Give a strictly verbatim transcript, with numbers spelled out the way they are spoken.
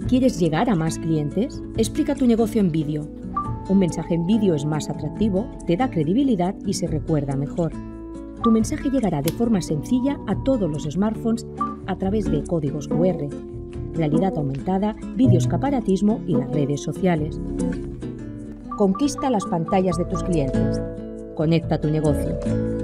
¿Quieres llegar a más clientes? Explica tu negocio en vídeo. Un mensaje en vídeo es más atractivo, te da credibilidad y se recuerda mejor. Tu mensaje llegará de forma sencilla a todos los smartphones a través de códigos cu erre, realidad aumentada, videoescaparatismo y las redes sociales. Conquista las pantallas de tus clientes. Conecta tu negocio.